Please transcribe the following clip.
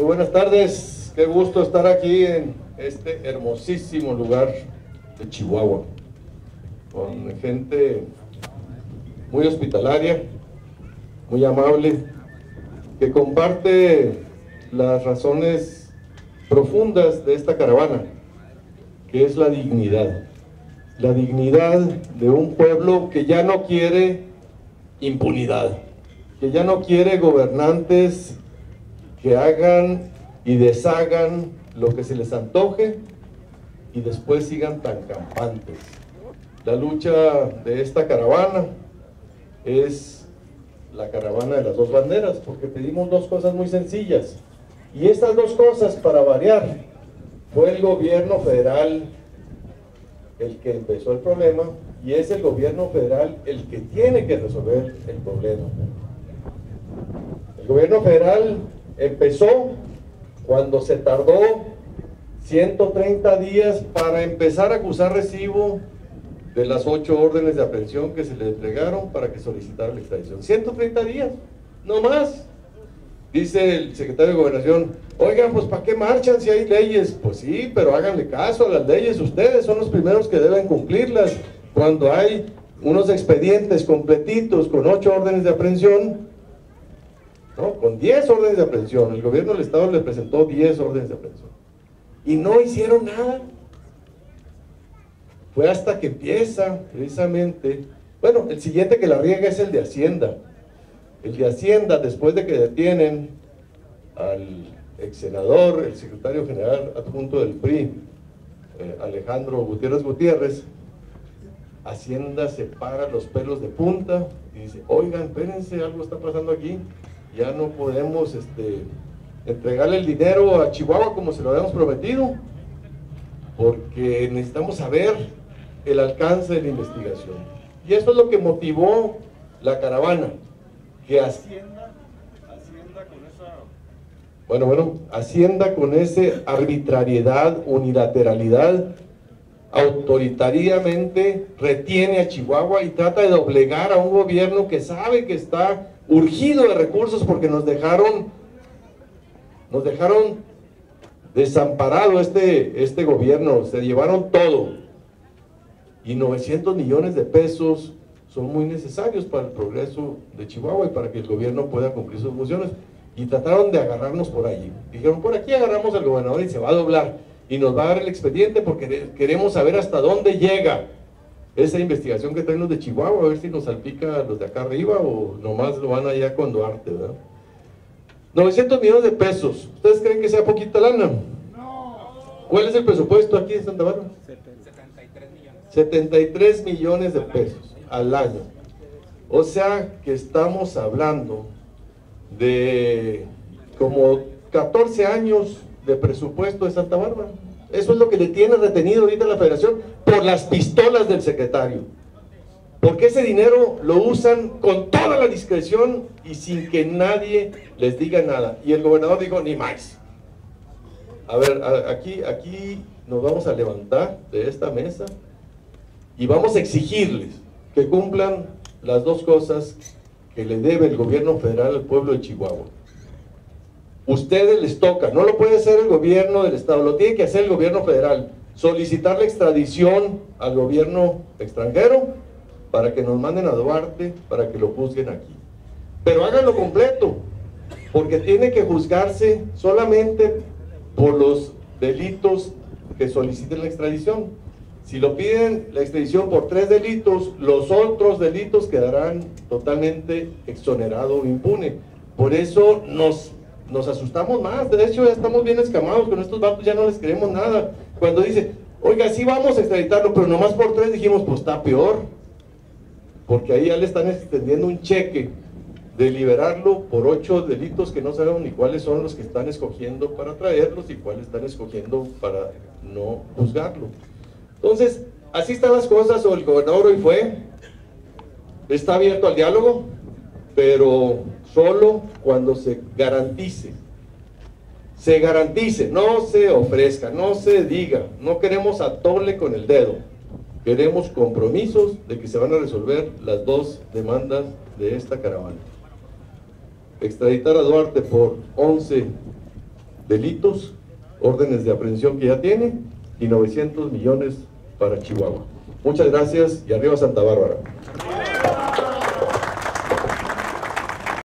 Muy buenas tardes, qué gusto estar aquí en este hermosísimo lugar de Chihuahua, con gente muy hospitalaria, muy amable, que comparte las razones profundas de esta caravana, que es la dignidad de un pueblo que ya no quiere impunidad, que ya no quiere gobernantes que hagan y deshagan lo que se les antoje y después sigan tan campantes. La lucha de esta caravana es la caravana de las dos banderas, porque pedimos dos cosas muy sencillas, y estas dos cosas, para variar, fue el gobierno federal el que empezó el problema, y es el gobierno federal el que tiene que resolver el problema. El gobierno federal empezó cuando se tardó 130 días para empezar a acusar recibo de las 8 órdenes de aprehensión que se le entregaron para que solicitara la extradición. 130 días, no más. Dice el secretario de Gobernación: oigan, pues ¿para qué marchan si hay leyes? Pues sí, pero háganle caso a las leyes, ustedes son los primeros que deben cumplirlas. Cuando hay unos expedientes completitos con 8 órdenes de aprehensión, no, con 10 órdenes de aprehensión, el gobierno del estado le presentó 10 órdenes de aprehensión y no hicieron nada. Fue hasta que empieza precisamente, bueno, el siguiente que la riega es el de Hacienda. El de Hacienda, después de que detienen al ex senador, el secretario general adjunto del PRI, Alejandro Gutiérrez, Hacienda se para los pelos de punta y dice: oigan, espérense, algo está pasando aquí, ya no podemos entregarle el dinero a Chihuahua como se lo habíamos prometido, porque necesitamos saber el alcance de la investigación. Y esto es lo que motivó la caravana, que Hacienda con esa arbitrariedad, unilateralidad, autoritariamente retiene a Chihuahua y trata de doblegar a un gobierno que sabe que está urgido de recursos, porque nos dejaron desamparado este gobierno, se llevaron todo, y 900 millones de pesos son muy necesarios para el progreso de Chihuahua y para que el gobierno pueda cumplir sus funciones, y trataron de agarrarnos por allí. Dijeron: por aquí agarramos al gobernador y se va a doblar y nos va a dar el expediente, porque queremos saber hasta dónde llega esa investigación que traen los de Chihuahua, a ver si nos salpica los de acá arriba o nomás lo van allá con Duarte, ¿verdad? 900 millones de pesos, ¿ustedes creen que sea poquita lana? No. ¿Cuál es el presupuesto aquí en Santa Bárbara? 73 millones. 73 millones de pesos al año. O sea que estamos hablando de como 14 años de presupuesto de Santa Bárbara. Eso es lo que le tiene retenido ahorita la federación, por las pistolas del secretario, porque ese dinero lo usan con toda la discreción y sin que nadie les diga nada. Y el gobernador dijo: ni más. A ver, aquí nos vamos a levantar de esta mesa y vamos a exigirles que cumplan las dos cosas que le debe el gobierno federal al pueblo de Chihuahua. Ustedes les toca, no lo puede hacer el gobierno del estado, lo tiene que hacer el gobierno federal: solicitar la extradición al gobierno extranjero para que nos manden a Duarte, para que lo juzguen aquí. Pero háganlo completo, porque tiene que juzgarse solamente por los delitos que soliciten la extradición. Si lo piden la extradición por 3 delitos, los otros delitos quedarán totalmente exonerado o impune. Por eso nos asustamos más. De hecho, ya estamos bien escamados con estos vatos, ya no les creemos nada. Cuando dice: oiga, sí vamos a extraditarlo, pero nomás por 3, dijimos: pues está peor, porque ahí ya le están extendiendo un cheque de liberarlo por 8 delitos que no sabemos ni cuáles son los que están escogiendo para traerlos y cuáles están escogiendo para no juzgarlo. Entonces, así están las cosas. O el gobernador hoy está abierto al diálogo, pero solo cuando se garantice, no se ofrezca, no se diga. No queremos atole con el dedo, queremos compromisos de que se van a resolver las dos demandas de esta caravana: extraditar a Duarte por 11 delitos, órdenes de aprehensión que ya tiene, y 900 millones para Chihuahua. Muchas gracias y arriba Santa Bárbara.